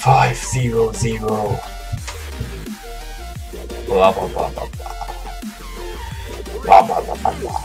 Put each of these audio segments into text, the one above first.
500. Blah blah blah blah blah. Blah blah blah blah blah.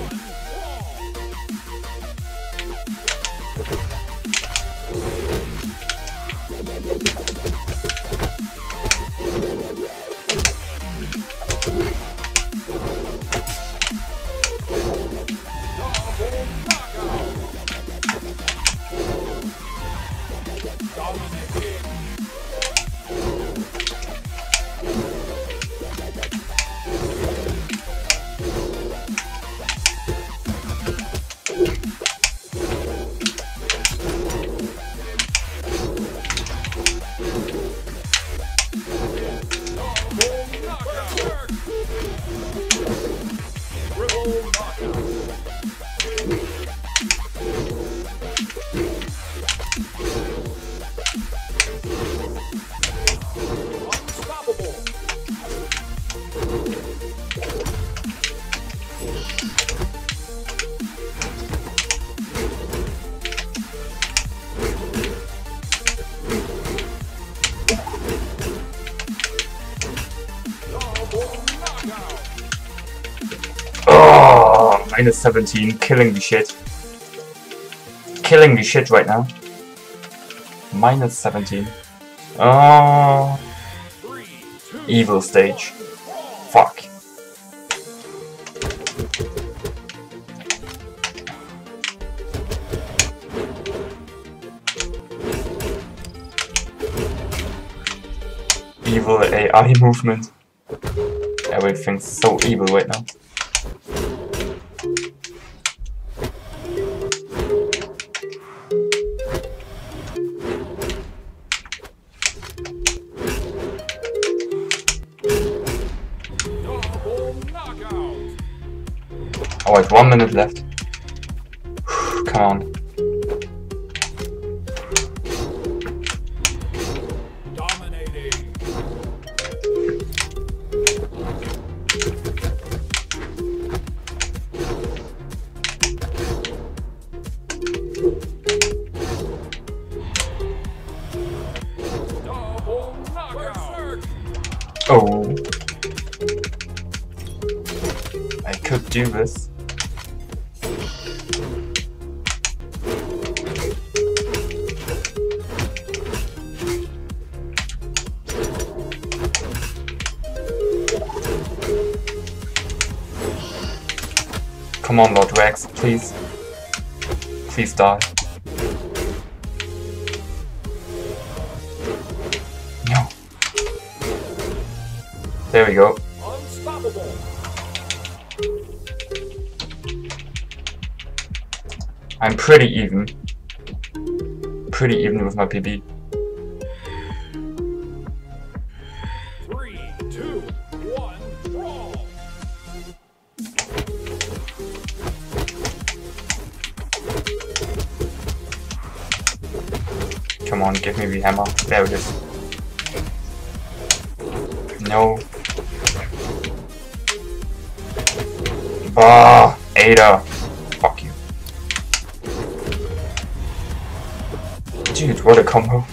Oh, minus 17, killing the shit. Killing the shit right now. Minus 17. Oh, evil stage. Fuck. Evil AI movement. Everything's so evil right now. Alright, 1 minute left. Come on. Dominating. Double knockout. Oh. I could do this. Come on, Lord Rex, please. Please die. No. There we go. Unstoppable. I'm pretty even. Pretty even with my PB. 3, 2, 1, brawl. Come on, give me the hammer. There it is. No. Bah, Ada. Fuck you. Dude, what a combo.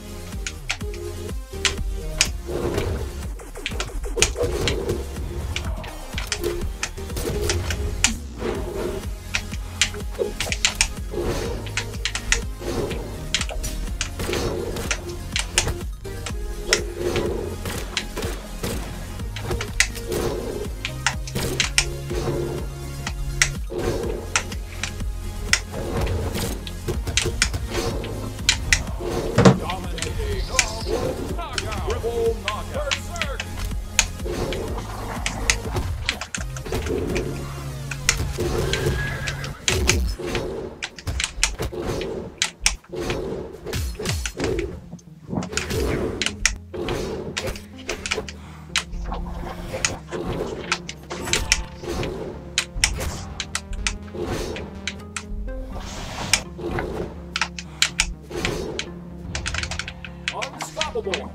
Unstoppable.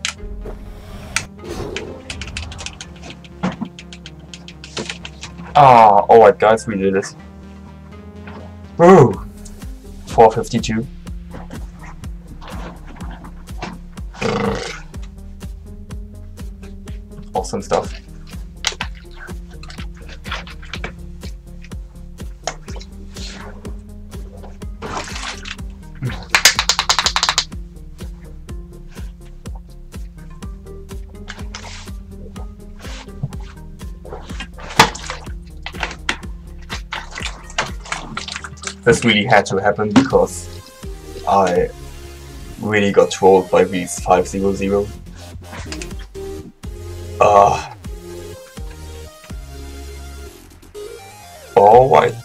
Ah, alright guys, we did it. Woo! 452. awesome stuff. This really had to happen because I really got trolled by these 500. Alright.